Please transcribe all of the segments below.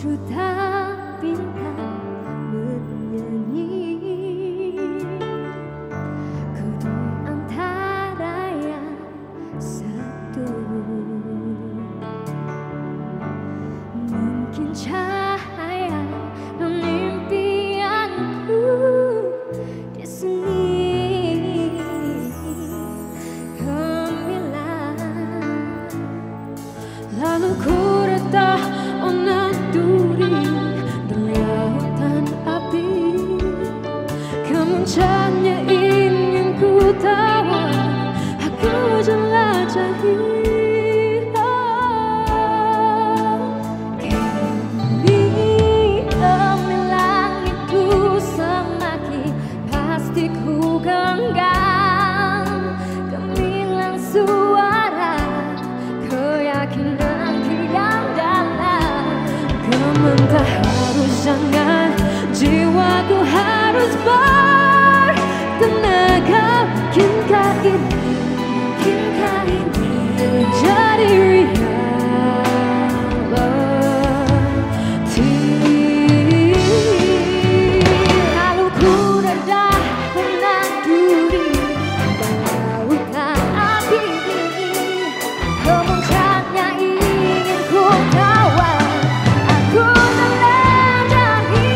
Juta bintang bernyanyi, ku di antara yang satu. Mungkin cahaya dan impianku di sini gemilang. Lalu ku retah duri di lautan api, kemuncaknya ingin ku tawar, aku jelajahi. Kini gemilang itu semakin pasti ku genggam, gemilang suara keyakinan yang dalam. Gementar harus jangan, jiwaku harus bertenaga. Mungkinkah ini menjadi reality? Lalu ku reda menanduri lautan api, kemuncaknya ingin ku tawar, aku jelajahi.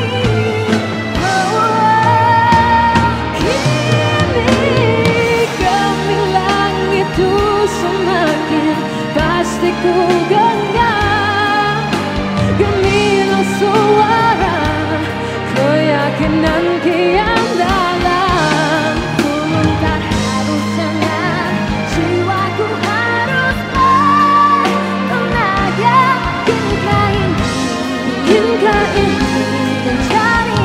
Kini gemilang itu semakin pasti ku genggam, gemilang suara keyakinan kian dalam. Ku minta harus jangan, jiwaku harus bertenaga. Mungkinkah ini menjadi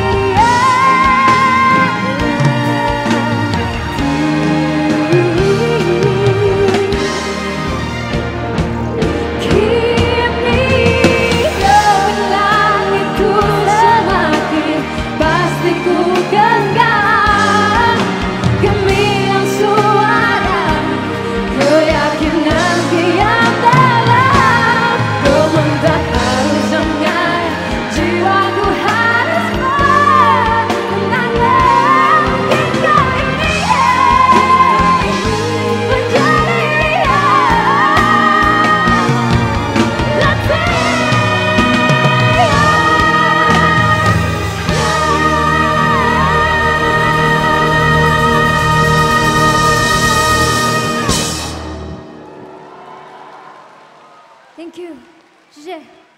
Thank you. 谢谢。